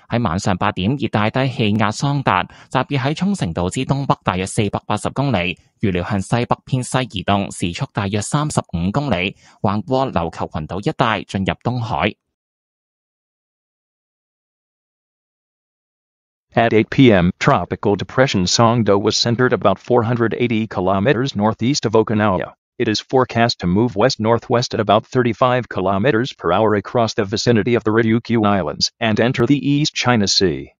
喺晚上8點，熱帶低氣壓桑達集結喺沖繩島之東北大約480公里，預料向西北偏西移動，時速大約35公里，橫過琉球群島一帶進入東海。 At 8 p.m., Tropical Depression Songdo was centered about 480 kilometers northeast of Okinawa. It is forecast to move west-northwest at about 35 kilometers per hour across the vicinity of the Ryukyu Islands and enter the East China Sea.